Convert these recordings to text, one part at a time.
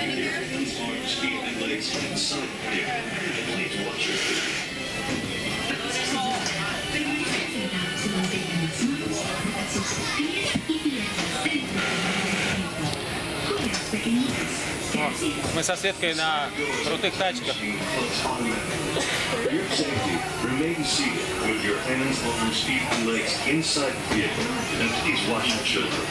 Arms, feet, and legs inside the vehicle. Please watch your feet. Мы со Светкой на крутых тачках. For your safety, remain seated with your hands, arms, feet, and legs inside the vehicle. And please watch your children.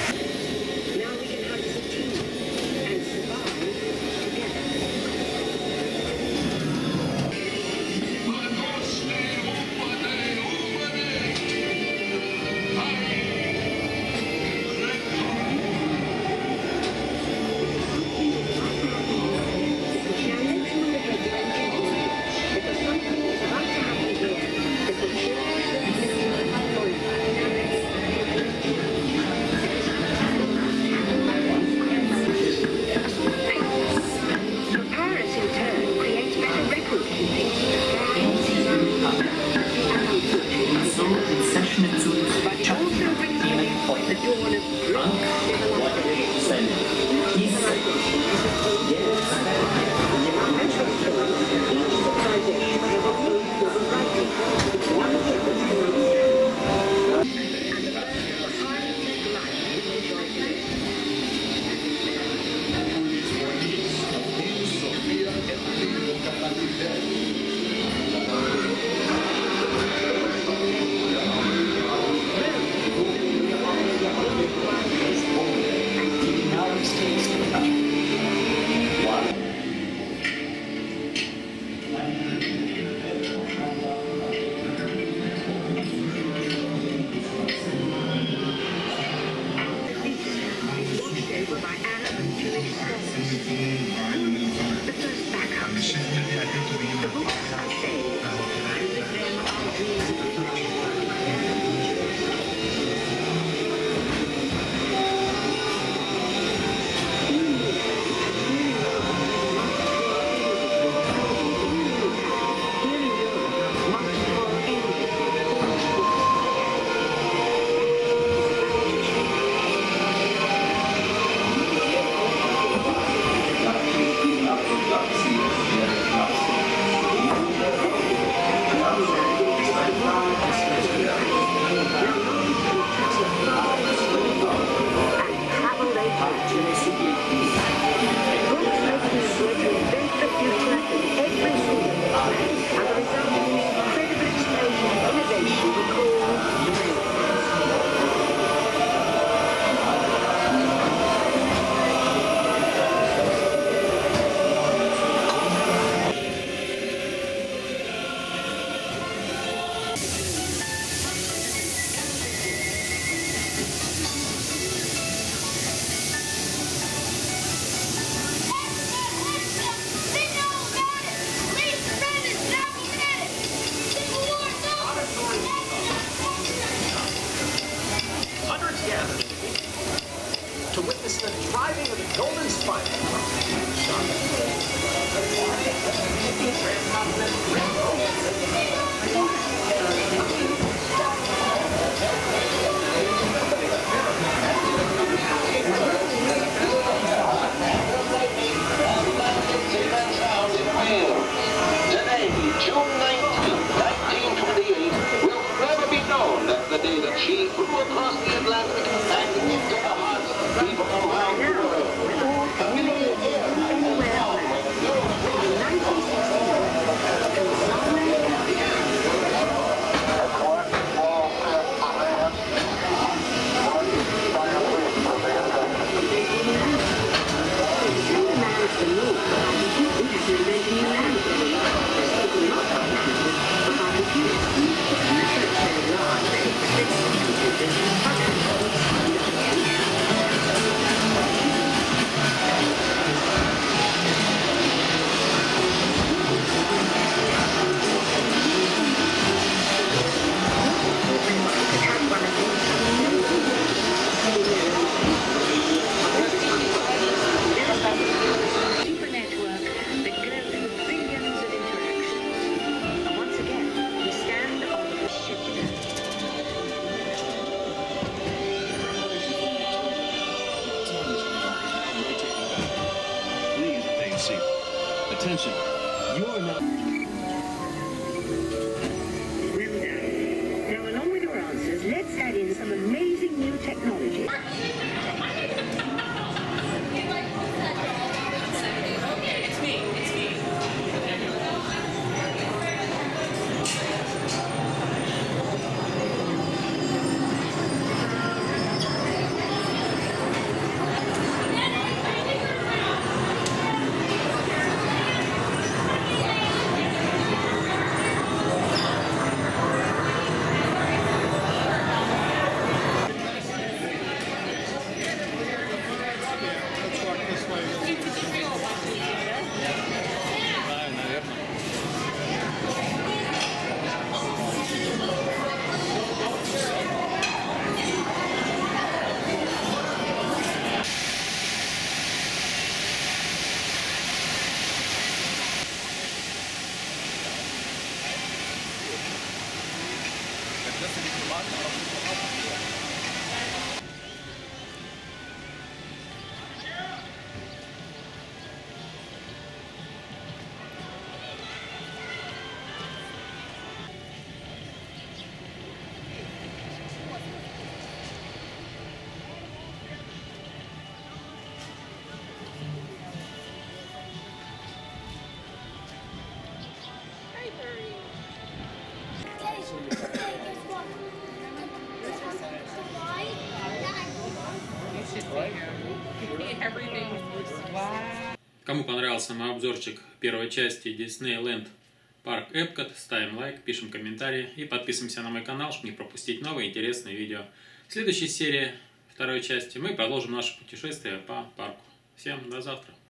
To witness the driving of the Golden Spike. Today, June 19, 1928, will forever be known as the day that she flew across the Atlantic and into the hearts of people around the world. Anywhere, anywhere. In 1960, Кому понравился мой обзорчик первой части Disneyland Парк Эпкот, ставим лайк, пишем комментарии и подписываемся на мой канал, чтобы не пропустить новые интересные видео. В следующей серии, второй части, мы продолжим наше путешествие по парку. Всем до завтра!